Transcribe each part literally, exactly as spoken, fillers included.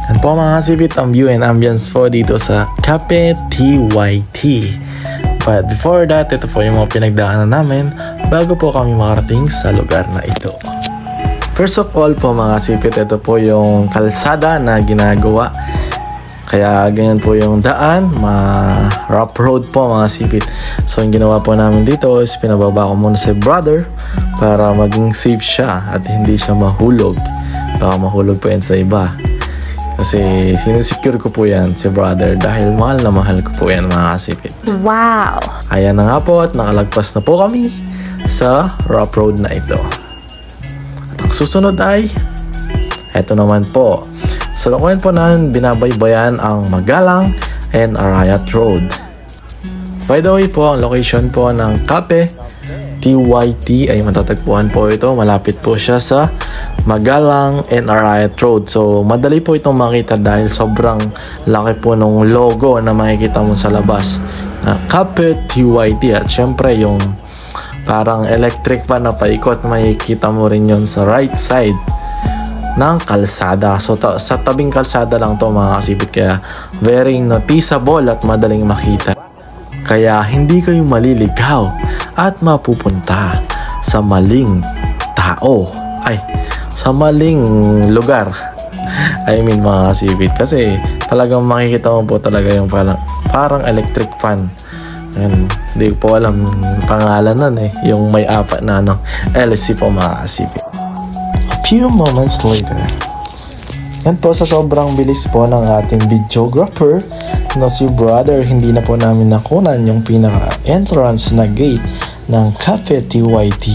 Yan po mga kasipit ang view and ambience po dito sa Cafe T Y T. But before that, ito po yung mga pinagdaanan namin bago po kami makarating sa lugar na ito. First of all po mga kasipit, ito po yung kalsada na ginagawa. Kaya ganyan po yung daan, ma rough road po mga kasipit. So yung ginawa po namin dito is pinababa ko muna si brother para maging safe siya at hindi siya mahulog. Baka mahulog po yan sa iba. Kasi sinisecure ko po yan si brother dahil mahal na mahal ko po yan mga kasipit. Wow! Ayan na nga po at nakalagpas na po kami sa rough road na ito. At ang susunod ay eto naman po. Sa lokohan po namin binabaybayan ang Magalang and Arayat Road. By the way po, ang location po ng Cafe T Y T ay matatagpuan po ito. Malapit po siya sa Magalang and Arayat Road. So, madali po itong makita dahil sobrang laki po ng logo na makikita mo sa labas. Na Cafe T Y T at syempre yung parang electric pa na paikot, makikita mo rin yon sa right side ng kalsada. So, ta sa tabing kalsada lang to mga kasipit. Kaya, very noticeable at madaling makita. Kaya, hindi kayo maliligaw at mapupunta sa maling tao. Ay, sa maling lugar. I mean mga kasipit. Kasi talagang makikita mo po talaga yung parang, parang electric fan. And, hindi po alam pangalan nun eh. Yung may apat na ano, L C po mga kasipit. A few moments later. Yan po sa sobrang bilis po ng ating videographer na si brother, hindi na po namin nakunan yung pinaka-entrance na gate ng Cafe T Y T.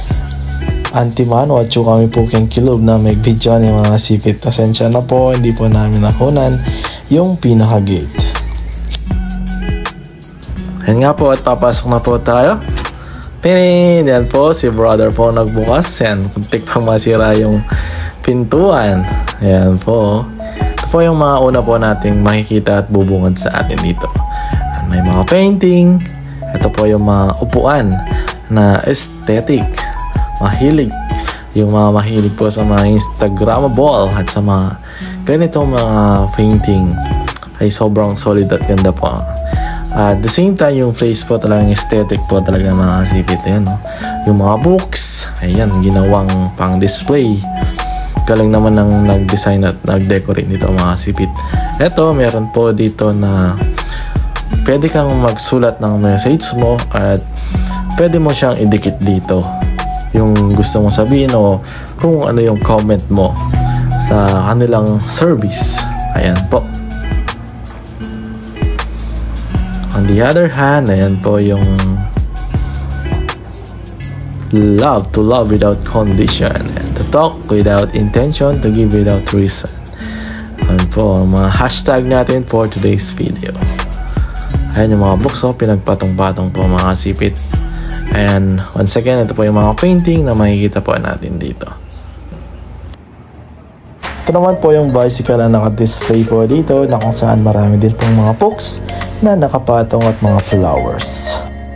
Antimano at yung kami po keng kilob na may video ni mga sipit. Pasensya na po, hindi po namin nakunan yung pinaka-gate. Yan nga po at papasok na po tayo. Pinin! Yan po, si brother po nagbukas. Yan, kuntik pang masira yung pintuan. Yan po. Ito po yung mga una po nating makikita at bubungad sa atin dito. May mga painting. Ito po yung mga upuan na aesthetic. Mahilig. Yung mga mahilig po sa mga Instagrammable at sa mga ganitong mga painting ay sobrang solid at ganda po. At the same time, yung place po talagang aesthetic po talaga mga kasipit. Ayan, no? Yung mga books, ayan, ginawang pang display. Galing naman ng nag-design at nag-decorate nito mga kasipit. Eto, meron po dito na pwede kang magsulat ng message mo at pwede mo siyang idikit dito. Yung gusto mong sabihin o kung ano yung comment mo sa kanilang service. Ayan po. On the other hand, ayan po yung love to love without condition and to talk without intention, to give without reason. Ayan po ang mga hashtag natin for today's video. Ayan yung mga books, oh, pinagpatong-patong po mga kasipit. And once again, ito po yung mga painting na makikita po natin dito. Ito naman po yung bicycle na naka-display po dito na kung saan marami din pong mga books na nakapatong at mga flowers.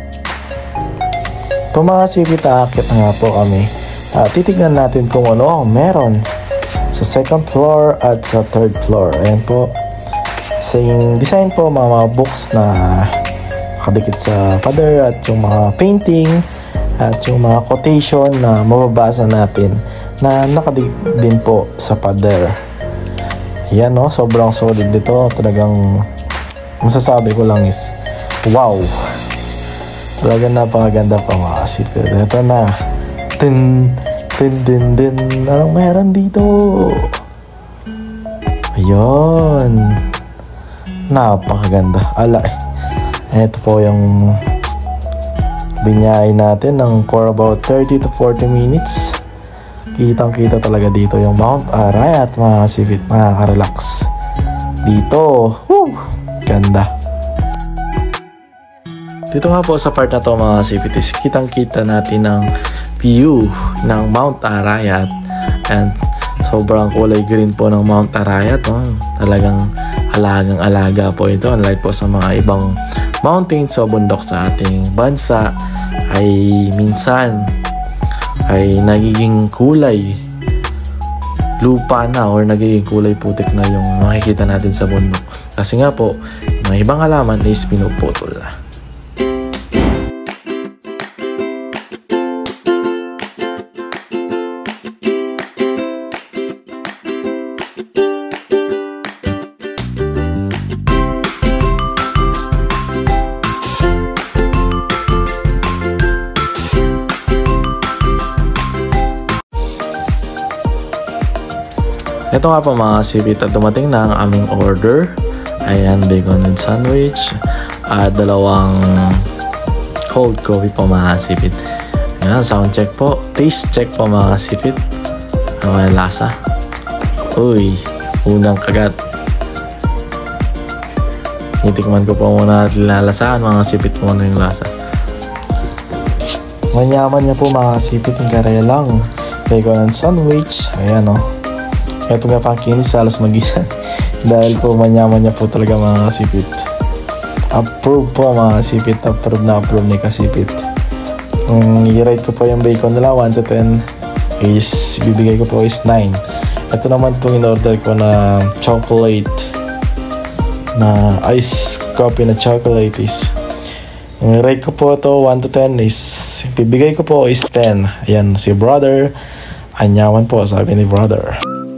Kung mga kasipit, aakit na nga po kami. Uh, titignan natin kung ano meron sa second floor at sa third floor. Ayan po. Same design po, mga, mga books na nakadikit sa pader at yung mga painting at yung mga quotation na mababasa natin na nakadikit din po sa pader. Ayan, no? Sobrang solid dito. Talagang masasabi ko lang is wow. Talagang napakaganda pa mga kasipit. Ito na. Tin, tin, tin, tin. Anong meron dito? Ayun. Napakaganda. Ala, ito po yung binyay natin ng for about thirty to forty minutes. Kitang kita talaga dito yung Mount Arayat mga kasipit. Makaka-relax dito. Woo! Ganda. Dito nga po sa part na to mga kasipit is kitang kita natin ang view ng Mount Arayat. And sobrang kulay green po ng Mount Arayat. Oh. Talagang alagang alaga po ito. Unlike po sa mga ibang mountains o bundok sa ating bansa ay minsan ay nagiging kulay lupa na or nagiging kulay putik na yung makikita natin sa bundok. Kasi nga po, mga ibang halaman is pinuputol na. Ito nga po mga kasipit, at dumating na ang aming order. Ayan, bacon and sandwich. At dalawang cold coffee po mga kasipit. Ayan, sound check po. Taste check po mga kasipit. Ano kaya lasa? Uy, unang kagat. Itikman ko po muna at lalasahan mga kasipit kung ano yung lasa. Manyaman niya po mga kasipit, yung karaya lang. Bacon and sandwich. Ayan o. Oh. Ito nga pang kinis, salas mag-isa. Dahil po manyaman niya po talaga mga kasipit. Approve po mga kasipit. Approve na approve ni kasipit. Kung i-rate ko po yung bacon nila one to ten is bibigay ko po is nine. Ito naman po in-order ko na chocolate na ice coffee na chocolate is yung rate ko po to one to ten is bibigay ko po is ten. Ayan si brother. Anyaman po sabi ni brother.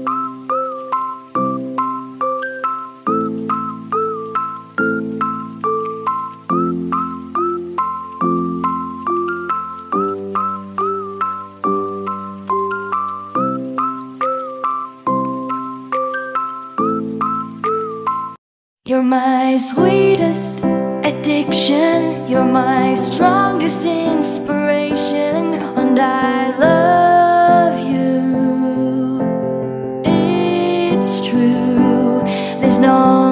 You're my sweetest addiction, you're my strongest inspiration, and I love you. It's true, there's no